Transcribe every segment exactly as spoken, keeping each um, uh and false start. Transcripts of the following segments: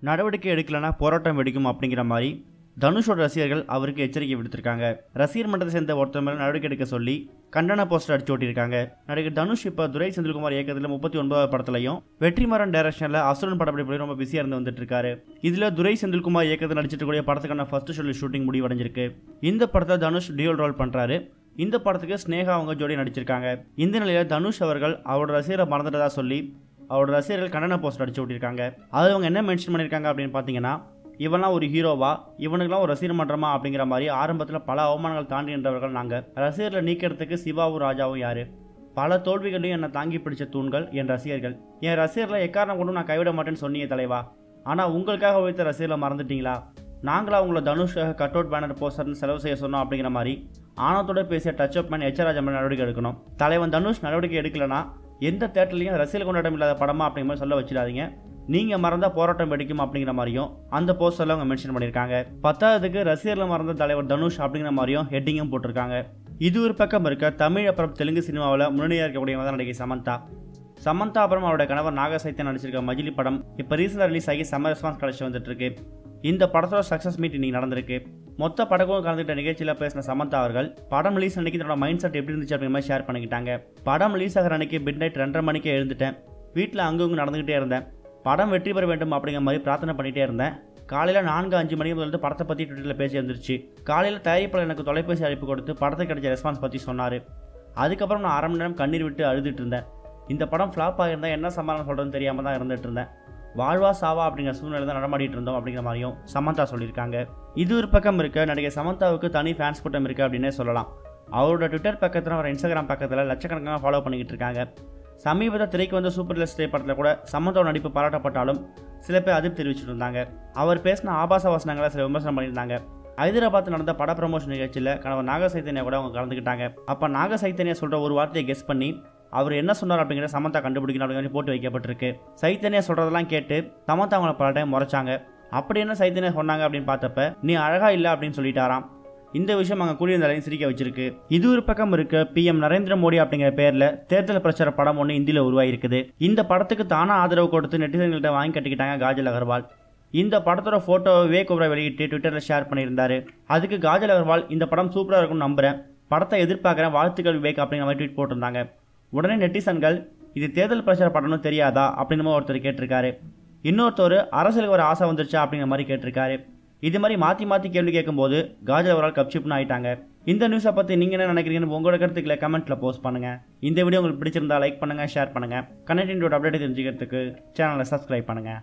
நடவடிக்கை எடுக்கலனா போராட்டம் வெடிக்கும் அப்படிங்கிற மாதிரி தனுஷோட ரசிகர்கள் அவருக்கு எச்சரிக்கை விடுத்திருக்காங்க. ரசிகர் மன்றத்தை சேர்ந்த ஒருத்தர் மேல நடவடிக்கை எடுக்க சொல்லி கண்டன போஸ்டர் அடிச்சு ஓட்டியிருக்காங்க. நடிகர் தனுஷ் இப்ப துரை செந்தில்குமார் இயக்கத்தில் முப்பத்தி ஒன்பதாவது படத்திலையும் வெற்றிமாறன் டைரக்ஷன்ல அசுரன் படப்பிடிப்புலையும் ரொம்ப பிஸியா இருந்து வந்துட்டு இருக்காரு. இதுல துரை செந்தில்குமார் இயக்கத்தில் நடிச்சிட்டு கூடிய படத்துக்கான ஃபர்ஸ்ட் ஷெட்யூல் ஷூட்டிங் முடிவடைஞ்சிருக்கு. இந்த படத்தை தனுஷ் டியூல் ரோல் பண்றாரு. இந்த படத்துக்கு ஸ்னேகா அவங்க ஜோடி நடிச்சிருக்காங்க. இந்த நிலையில தனுஷ் அவர்கள் அவரோட ரசிகரை மறந்துட்டதா சொல்லி அவரோட ரசிகர்கள் கண்டன போஸ்டர் அடிச்சு ஓட்டியிருக்காங்க. அது அவங்க என்ன மென்ஷன் பண்ணியிருக்காங்க அப்படின்னு பார்த்தீங்கன்னா, இவன்லாம் ஒரு ஹீரோவா, இவனுக்குலாம் ஒரு ரசிகர் மன்றமா அப்படிங்கிற மாதிரி ஆரம்பத்தில் பல அவமானங்கள் தாண்டி நின்றவர்கள் நாங்கள். ரசிகர்களை நீக்கிறதுக்கு சிவாவும் ராஜாவும் யாரு? பல தோல்விகளையும் என்னை தாங்கி பிடிச்ச தூண்கள் என் ரசிகர்கள். என் ரசிகர்களை எக்காரணம் கொண்டும் நான் கைவிட மாட்டேன்னு சொன்னீங்க தலைவா. ஆனால் உங்களுக்காக வைத்த ரசிகர்களை மறந்துட்டீங்களா? நாங்களா உங்களை தனுஷாக கட் அவுட் பேனர் போஸ்டர்னு செலவு செய்ய சொன்னோம் அப்படிங்கிற மாதிரி ஆனத்தோட பேசிய touch up man H Raja மேலே நடவடிக்கை எடுக்கணும். தலைவன் தனுஷ் நடவடிக்கை எடுக்கலனா எந்த தேட்டர்லையும் ரசிகர் கொண்டாட்டம் இல்லாத படமா அப்படிங்கிற மாதிரி சொல்ல வச்சிடாதீங்க. நீங்க மறந்தா போராட்டம் வெடிக்கும் அப்படிங்கிற மாதிரியும் அந்த போஸ்டர்ல அவங்க மென்ஷன் பண்ணியிருக்காங்க. பத்தாவதுக்கு ரசிகர்கள் மறந்த தலைவர் தனுஷ் அப்படிங்கிற மாதிரியும் ஹெட்டிங்கும் போட்டிருக்காங்க. இது ஒரு பக்கம் இருக்க, தமிழ் அப்புறம் தெலுங்கு சினிமாவில் முன்னணியாக இருக்கக்கூடியவங்க நடிகை சமந்தா. சமந்தா அப்புறம் அவருடைய கணவர் நாக சைத்தன்யா நடிச்சிருக்க மஜிலி படம் இப்போ ரீசெண்டாக ரிலீஸ் ஆகி செம்ம ரெஸ்பான்ஸ் கிடைச்சி வந்துட்டு இருக்கு. இந்த படத்தோட சக்ஸஸ் மீட் இன்னைக்கு நடந்திருக்கு. மொத்த படக்கும் கலந்துகிட்ட நிகழ்ச்சியில் பேசின சமந்தா அவர்கள் படம் ரிலீஸ் அன்னைக்கு தன்னோட மைண்ட் செட் எப்படி இருந்துச்சு அப்படிங்கிற மாதிரி ஷேர் பண்ணிக்கிட்டாங்க. படம் ரிலீஸ் ஆகிற அன்னைக்கு மிட் நைட் ரெண்டரை மணிக்கே எழுந்துட்டேன். வீட்டில் அங்கங்க நடந்துகிட்டே இருந்தேன். படம் வெற்றி பெற வேண்டும் அப்படிங்கிற மாதிரி பிரார்த்தனை பண்ணிகிட்டே இருந்தேன். காலையில் நான்கு அஞ்சு மணி முதல்ல படத்தை பற்றி ட்விட்டரில் பேசி வந்துருச்சு. காலையில் தயாரிப்பாளர் எனக்கு தொலைபேசி அழைப்பு கொடுத்து படத்துக்கு கிடைச்ச ரெஸ்பான்ஸ் பற்றி சொன்னார். அதுக்கப்புறம் நான் அரை மணி நேரம் கண்ணீர் விட்டு அழுதுட்டு இருந்தேன். இந்த படம் ஃப்ளாப் ஆகியிருந்தால் என்ன சமாளம் சொல்கிறதுன்னு தெரியாமல் தான் இருந்துட்டு இருந்தேன். வாழ்வா சாவா அப்படிங்கிற சூழ்நிலை தான் நடமாடிட்டு இருந்தோம் அப்படிங்கிற மாதிரியும் சமந்தா சொல்லியிருக்காங்க. இது ஒரு பக்கம் இருக்க, நடிகை சமந்தாவுக்கு தனி ஃபேன்ஸ் கூட்டம் இருக்குது அப்படின்னே சொல்லலாம். அவரோட ட்விட்டர் பக்கத்தில் அவர் இன்ஸ்டாகிராம் பக்கத்தில் லட்சக்கணக்கான ஃபாலோ பண்ணிக்கிட்டு இருக்காங்க. சமீபத்தில் திரைக்கு வந்த சூப்பர் லெஸ் படத்தில் கூட சமந்தாவோட நடிப்பு பாராட்டப்பட்டாலும் சில பேர் அதிர்ச்சி தெரிவிச்சுட்டு இருந்தாங்க. அவர் பேசின ஆபாச வசனங்களை சில விமர்சனம் பண்ணியிருந்தாங்க. ஹைதராபாத் நடந்த பட ப்ரமோஷன் நிகழ்ச்சியில் கணவர் நாக சைத்தன்யா கூட அவங்க கலந்துக்கிட்டாங்க. அப்போ நாக சைத்தன்யா சொல்கிற ஒரு வார்த்தையை கெஸ் பண்ணி அவர் என்ன சொன்னார் அப்படிங்கிற சமந்தா கண்டுபிடிக்கணும் அப்படிங்கிற போட்டு வைக்கப்பட்டிருக்கு. சைத்தன்யா சொல்கிறதெல்லாம் கேட்டு சமந்தா அவங்கள பல டைம் முறைச்சாங்க. அப்படி என்ன சைத்தன்யா சொன்னாங்க அப்படின்னு பார்த்தப்ப, நீ அழகா இல்லை அப்படின்னு சொல்லிட்டாராம். இந்த விஷயம் அங்கே கூடியிருந்தாலையும் சிரிக்க வச்சிருக்கு. இது ஒரு பக்கம் இருக்க, பி எம் நரேந்திர மோடி அப்படிங்கிற பேரில் தேர்தல் பிரச்சார படம் ஒன்று இந்தியில் உருவாயிருக்குது. இந்த படத்துக்கு தானா ஆதரவு கொடுத்து நெட்டிசன்கள்கிட்ட வாங்கி கட்டிக்கிட்டாங்க காஜல் அகர்வால். இந்த படத்தோட ஃபோட்டோவை விவேக் ஓபராய் வெளியிட்டு ட்விட்டரில் ஷேர் பண்ணியிருந்தாரு. அதுக்கு காஜல் அகர்வால் இந்த படம் சூப்பராக இருக்கும்னு நம்புகிறேன், படத்தை எதிர்பார்க்குறேன், வாழ்த்துக்கள் விவேக் அப்படிங்கிற மாதிரி ட்வீட் போட்டிருந்தாங்க. உடனே நெட்டிசன்கள் இது தேர்தல் பிரச்சார படம்னு தெரியாதா அப்படின்னு ஒருத்தர் கேட்டிருக்காரு. இன்னொருத்தர் அரசியலுக்கு ஒரு ஆசை வந்துருச்சா அப்படிங்கிற மாதிரி கேட்டிருக்காரு. இது மாதிரி மாற்றி மாற்றி கேள்வி கேட்கும்போது காஜல் அவரால் கப்ஷிப்னு ஆயிட்டாங்க. இந்த நியூஸை பற்றி நீங்கள் என்ன நினைக்கிறீங்கன்னு உங்களோட கருத்துக்களை கமெண்ட்டில் போஸ்ட் பண்ணுங்கள். இந்த வீடியோ உங்களுக்கு பிடிச்சிருந்தா லைக் பண்ணுங்கள், ஷேர் பண்ணுங்கள். கனெக்டிங் அப்டேட் தெரிஞ்சுக்கிறதுக்கு சேனலை சப்ஸ்கிரைப் பண்ணுங்கள்.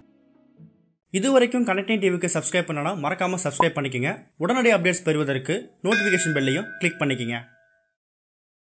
இது வரைக்கும் கனெக்டிங் டிவிக்கு சப்ஸ்கிரைப் பண்ணனா மறக்காமல் சப்ஸ்கிரைப் பண்ணிக்கங்க. உடனடி அப்டேட்ஸ் பெறுவதற்கு நோட்டிஃபிகேஷன் பெல்லையும் கிளிக் பண்ணிக்கங்க.